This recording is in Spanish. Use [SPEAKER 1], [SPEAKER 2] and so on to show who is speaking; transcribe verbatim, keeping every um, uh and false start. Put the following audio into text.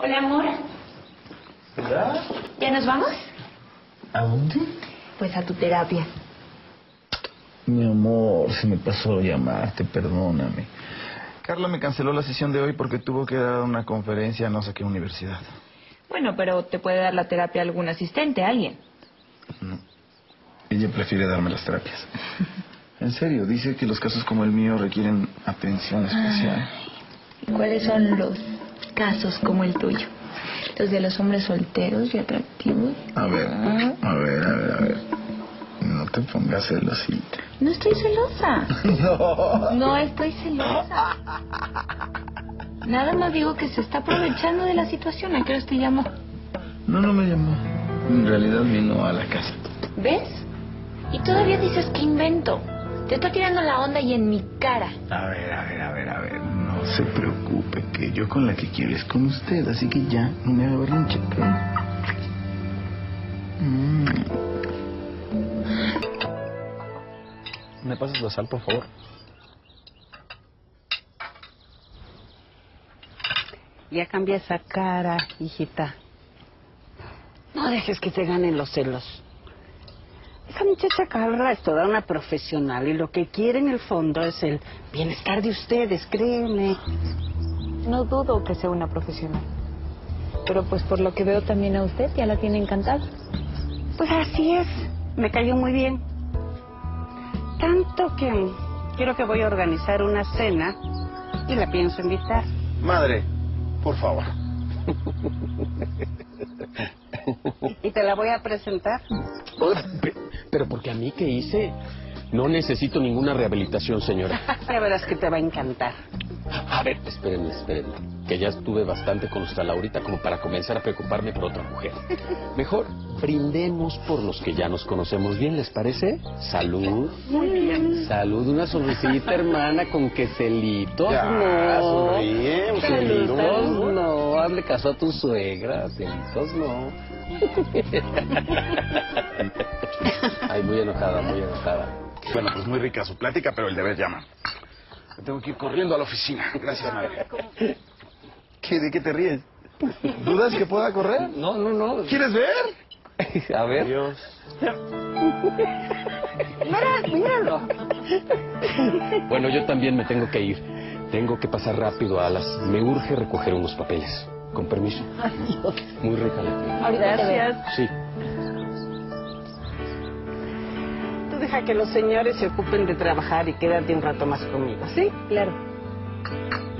[SPEAKER 1] Hola, amor.
[SPEAKER 2] ¿Verdad?
[SPEAKER 1] ¿Ya nos vamos?
[SPEAKER 2] ¿A dónde?
[SPEAKER 1] Pues a tu terapia.
[SPEAKER 2] Mi amor, se me pasó llamarte, perdóname. Carla me canceló la sesión de hoy porque tuvo que dar una conferencia a no sé qué universidad.
[SPEAKER 1] Bueno, pero te puede dar la terapia algún asistente, alguien.
[SPEAKER 2] No. Ella prefiere darme las terapias. En serio, dice que los casos como el mío requieren atención especial.
[SPEAKER 1] ¿Y cuáles son los casos como el tuyo? Los de los hombres solteros y atractivos.
[SPEAKER 2] A ver, a ver, a ver, a ver. No te pongas celosita.
[SPEAKER 1] No estoy celosa.
[SPEAKER 2] No.
[SPEAKER 1] No estoy celosa. Nada más digo que se está aprovechando de la situación. ¿A qué hora te llamó?
[SPEAKER 2] No, no me llamó. En realidad vino a la casa.
[SPEAKER 1] ¿Ves? Y todavía dices que invento. Te está tirando la onda y en mi cara.
[SPEAKER 2] A ver, a ver, a ver, a ver. No se preocupe, que yo con la que quiero es con usted, así que ya no me haga berrinche, ¿ok? Mm. ¿Me pasas la sal, por favor?
[SPEAKER 3] Ya cambia esa cara, hijita. No dejes que te ganen los celos. Esa muchacha Carla es toda una profesional y lo que quiere en el fondo es el bienestar de ustedes, créeme.
[SPEAKER 1] No dudo que sea una profesional. Pero pues por lo que veo también a usted ya la tiene encantada.
[SPEAKER 3] Pues así es, me cayó muy bien. Tanto que quiero que voy a organizar una cena y la pienso invitar.
[SPEAKER 2] Madre, por favor.
[SPEAKER 3] ¿Y te la voy a presentar?
[SPEAKER 4] Pero porque a mí, ¿qué hice? No necesito ninguna rehabilitación, señora.
[SPEAKER 3] Ya verás que te va a encantar.
[SPEAKER 4] A ver, espérenme, espérenme. Que ya estuve bastante con nuestra Laurita como para comenzar a preocuparme por otra mujer. Mejor brindemos por los que ya nos conocemos bien, ¿les parece? Salud.
[SPEAKER 3] Muy bien.
[SPEAKER 4] Salud, una sonrisita, hermana, con queselitos.
[SPEAKER 2] Ya,
[SPEAKER 4] no.
[SPEAKER 2] sonríe,
[SPEAKER 4] Celitos no. Hazle caso a tu suegra. Celitos no. Ay, muy enojada, muy enojada.
[SPEAKER 2] Bueno, pues muy rica su plática, pero el deber llama. Me tengo que ir corriendo a la oficina. Gracias, madre. ¿Qué, ¿De qué te ríes? ¿Dudas que pueda correr?
[SPEAKER 4] No, no, no.
[SPEAKER 2] ¿Quieres ver?
[SPEAKER 4] A ver.
[SPEAKER 2] Dios.
[SPEAKER 3] Mira, míralo.
[SPEAKER 4] Bueno, yo también me tengo que ir. Tengo que pasar rápido a las... Me urge recoger unos papeles. Con permiso.
[SPEAKER 3] Adiós.
[SPEAKER 4] Muy rica la comida.
[SPEAKER 1] Ahorita te veo.
[SPEAKER 3] Gracias.
[SPEAKER 4] Sí.
[SPEAKER 3] Tú deja que los señores se ocupen de trabajar y quédate un rato más conmigo, ¿sí?
[SPEAKER 1] Claro.